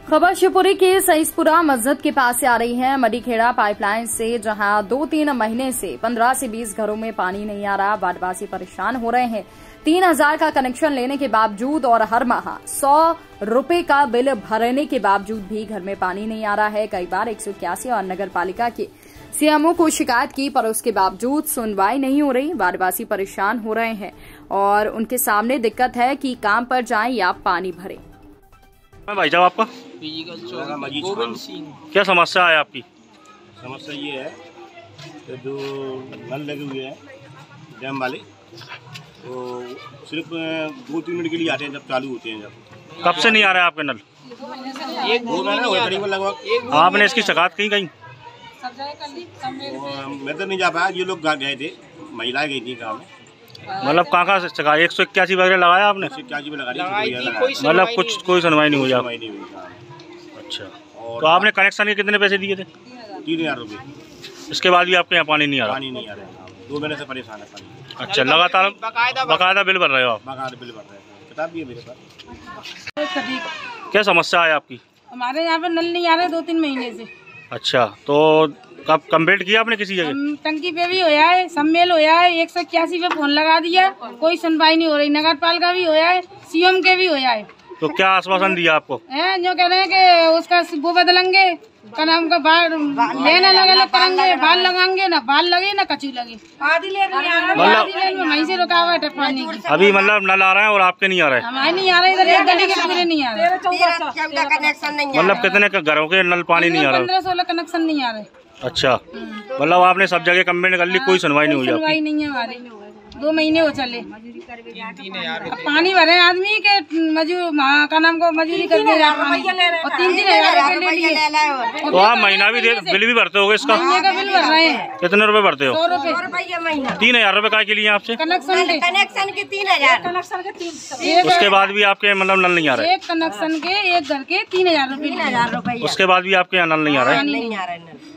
खबर शिवपुरी के सईसपुरा मस्जिद के पास से आ रही है। मडीखेड़ा पाइपलाइन से जहां 2-3 महीने से 15 से 20 घरों में पानी नहीं आ रहा, वार्डवासी परेशान हो रहे हैं। 3000 का कनेक्शन लेने के बावजूद और हर माह 100 रुपए का बिल भरने के बावजूद भी घर में पानी नहीं आ रहा है। कई बार 181 और नगर पालिका के सीएमओ को शिकायत की, पर उसके बावजूद सुनवाई नहीं हो रही। वार्डवासी परेशान हो रहे हैं और उनके सामने दिक्कत है कि काम पर जाएं या पानी भरें। भाई साहब, आपका गोविंद सिंह। क्या समस्या है आपकी? समस्या ये है कि जो नल लगे हुए हैं डैम वाले, तो सिर्फ 2-3 मिनट के लिए आते हैं जब चालू होते हैं। जब कब से नहीं आ रहा है आपके नल? एक 2 महीना हुआ करीबन लगभग। आपने इसकी शिकायत की कहीं? मैं तो नहीं जा पाया, ये लोग गए थे, महिलाएं गई थी गाँव में। मतलब कहाँ से शिकायत? 181 वगैरह लगाया आपने? 181 में लगा मतलब कोई सुनवाई नहीं हुई? अच्छा, तो आपने कनेक्शन के कितने पैसे दिए थे? 3000 रुपये। इसके बाद भी आपके यहाँ पानी नहीं आ रहा? पानी नहीं आ रहा है, 2 महीने से परेशान है पानी। अच्छा, लगातार बकायदा बिल भर रहे हो आप? बकायदा बिल भर रहे हैं, किताब भी है मेरे पास। क्या समस्या है आपकी? हमारे यहाँ पे नल नहीं आ रहे 2-3 महीने से। अच्छा, तो कब कंप्लेंट किया आपने किसी जगह? टंकी पे भी होया है, सम्मेल होया है, 181 पे फोन लगा दिया, कोई सुनवाई नहीं हो रही। नगर पालिका भी होया है, सीएम के भी होया है। तो क्या आश्वासन दिया आपको? जो कह रहे हैं कि उसका वो बदलेंगे, का नाम का बाल लेना लगे करेंगे, बाल लगाएंगे, ना बाल लगे ना कचू लगे। आधी लेन में वहीं से रुकावट है पानी की। अभी मतलब नल आ रहा है और आपके नहीं आ रहे? हमारे नहीं आ रहे, इधर एक गली के पूरे नहीं आ रहे। मतलब कितने घरों के नल पानी नहीं आ रहा? 15-16 कनेक्शन नहीं आ रहे। अच्छा, मतलब आपने सब जगह कंप्लेंट कर ली, कोई सुनवाई नहीं हुई? सुनवाई नहीं है हमारी, 2 महीने हो चले। अब पानी भरे आदमी के का नाम को मजदूरी कर दिया और 3-3 ले लिए। तो आप महीना भी बिल भी भरते होगे इसका? महीने का बिल भर रहे हैं। कितने रुपए भरते हो? 100 रुपए। 3000 रुपए काय के लिए आपसे? कनेक्शन के 3000। उसके बाद भी आपके मतलब नल नहीं आ रहे? एक कनेक्शन के, एक घर के 3000 रुपए। उसके बाद भी आपके यहाँ नल नहीं आ रहे? नहीं आ रहे।